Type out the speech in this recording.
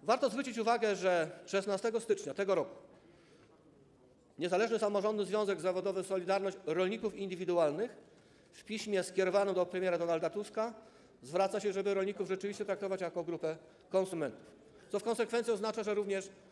Warto zwrócić uwagę, że 16 stycznia tego roku Niezależny Samorządny Związek Zawodowy „Solidarność” Rolników Indywidualnych w piśmie skierowanym do premiera Donalda Tuska zwraca się, żeby rolników rzeczywiście traktować jako grupę konsumentów, co w konsekwencji oznacza, że również